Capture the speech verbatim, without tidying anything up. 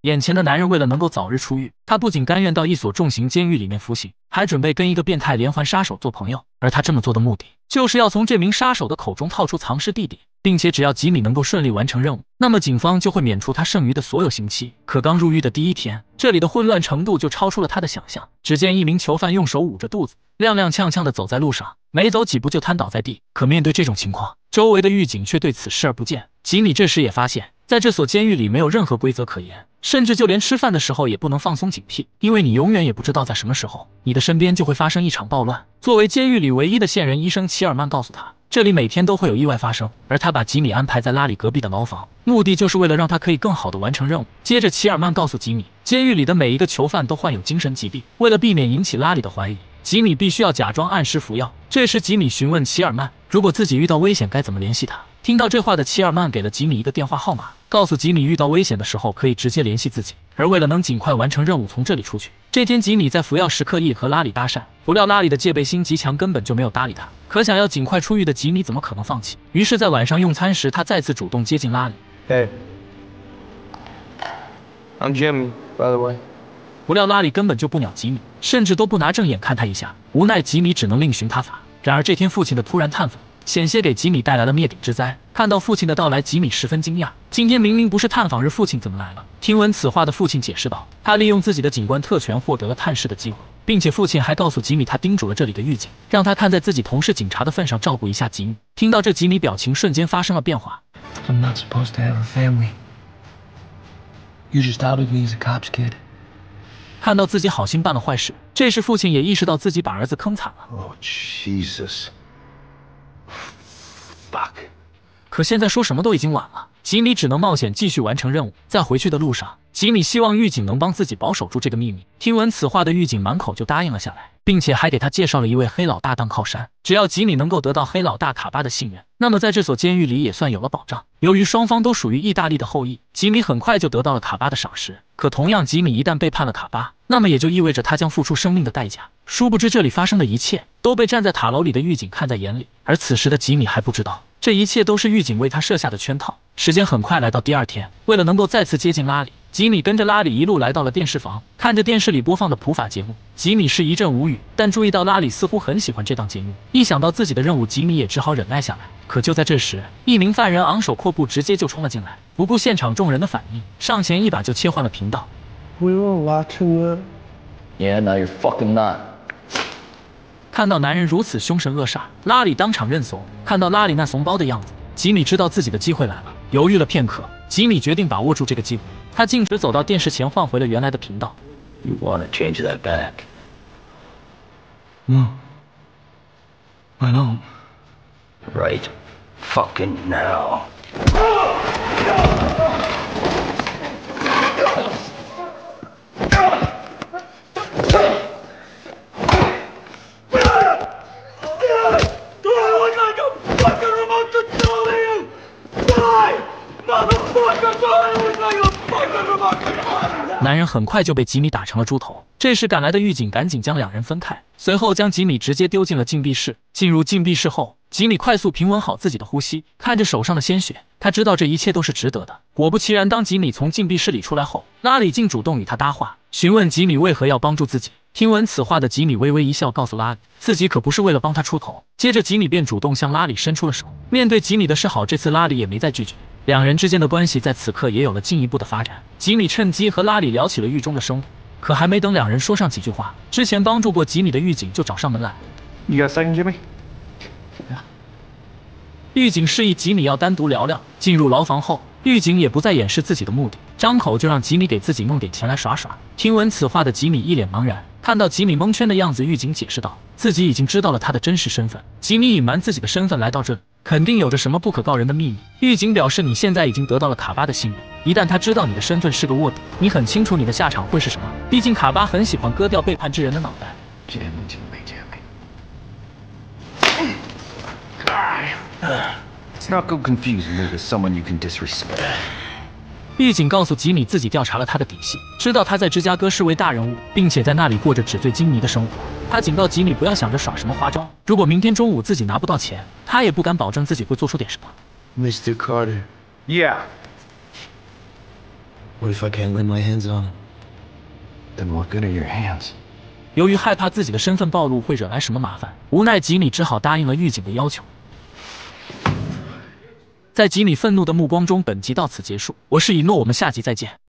眼前的男人为了能够早日出狱，他不仅甘愿到一所重刑监狱里面服刑，还准备跟一个变态连环杀手做朋友。而他这么做的目的，就是要从这名杀手的口中套出藏尸地点，并且只要吉米能够顺利完成任务，那么警方就会免除他剩余的所有刑期。可刚入狱的第一天，这里的混乱程度就超出了他的想象。只见一名囚犯用手捂着肚子，踉踉跄跄地走在路上，没走几步就瘫倒在地。可面对这种情况，周围的狱警却对此视而不见。吉米这时也发现，在这所监狱里没有任何规则可言，甚至就连吃饭的时候也不能放松警惕，因为你永远也不知道在什么时候，你的身边就会发生一场暴乱。作为监狱里唯一的线人医生齐尔曼告诉他，这里每天都会有意外发生，而他把吉米安排在拉里隔壁的牢房，目的就是为了让他可以更好的完成任务。接着齐尔曼告诉吉米，监狱里的每一个囚犯都患有精神疾病，为了避免引起拉里的怀疑，吉米必须要假装按时服药。这时吉米询问齐尔曼，如果自己遇到危险该怎么联系他。听到这话的齐尔曼给了吉米一个电话号码，告诉吉米遇到危险的时候可以直接联系自己。而为了能尽快完成任务从这里出去，这天吉米在服药时刻意和拉里搭讪，不料拉里的戒备心极强，根本就没有搭理他。可想要尽快出狱的吉米怎么可能放弃？于是在晚上用餐时，他再次主动接近拉里。 Hey, I'm Jimmy, by the way. 不料拉里根本就不鸟吉米，甚至都不拿正眼看他一下。无奈吉米只能另寻他法。然而这天父亲的突然探访，险些给吉米带来了灭顶之灾。看到父亲的到来，吉米十分惊讶。今天明明不是探访日，父亲怎么来了？听闻此话的父亲解释道，他利用自己的警官特权获得了探视的机会，并且父亲还告诉吉米，他叮嘱了这里的狱警，让他看在自己同是警察的份上照顾一下吉米。听到这，吉米表情瞬间发生了变化。 I'm not supposed to have a family. You just outed me as a cop's kid. 看到自己好心办了坏事，这时父亲也意识到自己把儿子坑惨了。 Oh, Jesus. Fuck. 可现在说什么都已经晚了，吉米只能冒险继续完成任务。在回去的路上，吉米希望狱警能帮自己保守住这个秘密。听闻此话的狱警满口就答应了下来，并且还给他介绍了一位黑老大当靠山。只要吉米能够得到黑老大卡巴的信任，那么在这所监狱里也算有了保障。由于双方都属于意大利的后裔，吉米很快就得到了卡巴的赏识。可同样，吉米一旦背叛了卡巴，那么也就意味着他将付出生命的代价。殊不知这里发生的一切都被站在塔楼里的狱警看在眼里，而此时的吉米还不知道，这一切都是狱警为他设下的圈套。时间很快来到第二天，为了能够再次接近拉里，吉米跟着拉里一路来到了电视房，看着电视里播放的普法节目，吉米是一阵无语。但注意到拉里似乎很喜欢这档节目，一想到自己的任务，吉米也只好忍耐下来。可就在这时，一名犯人昂首阔步，直接就冲了进来，不顾现场众人的反应，上前一把就切换了频道。 We were watching the. Yeah, now you're fucking not. 看到男人如此凶神恶煞，拉里当场认怂。看到拉里那怂包的样子，吉米知道自己的机会来了。犹豫了片刻，吉米决定把握住这个机会。他径直走到电视前，换回了原来的频道。 You want to change that back? No. I don't. Right. Fucking now. 男人很快就被吉米打成了猪头。这时赶来的狱警赶紧将两人分开，随后将吉米直接丢进了禁闭室。进入禁闭室后，吉米快速平稳好自己的呼吸，看着手上的鲜血，他知道这一切都是值得的。果不其然，当吉米从禁闭室里出来后，拉里竟主动与他搭话，询问吉米为何要帮助自己。听闻此话的吉米微微一笑，告诉拉里自己可不是为了帮他出头。接着吉米便主动向拉里伸出了手。面对吉米的示好，这次拉里也没再拒绝。两人之间的关系在此刻也有了进一步的发展。吉米趁机和拉里聊起了狱中的生活，可还没等两人说上几句话，之前帮助过吉米的狱警就找上门来。 You got a second, Jimmy? Yeah. 狱警示意吉米要单独聊聊。进入牢房后，狱警也不再掩饰自己的目的，张口就让吉米给自己弄点钱来耍耍。听闻此话的吉米一脸茫然，看到吉米蒙圈的样子，狱警解释道，自己已经知道了他的真实身份。吉米隐瞒自己的身份来到这里，肯定有着什么不可告人的秘密。狱警表示，你现在已经得到了卡巴的信任，一旦他知道你的身份是个卧底，你很清楚你的下场会是什么。毕竟卡巴很喜欢割掉背叛之人的脑袋。 Jimmy, Jimmy, Jimmy. Let's not go confusing me with someone you can disrespect. 狱警告诉吉米，自己调查了他的底细，知道他在芝加哥是位大人物，并且在那里过着纸醉金迷的生活。他警告吉米不要想着耍什么花招，如果明天中午自己拿不到钱，他也不敢保证自己会做出点什么。 Mister Carter. Yeah. What if I can't lay my hands on him? Then what good are your hands? 由于害怕自己的身份暴露会惹来什么麻烦，无奈吉米只好答应了狱警的要求。在吉米愤怒的目光中，本集到此结束。我是以诺，我们下集再见。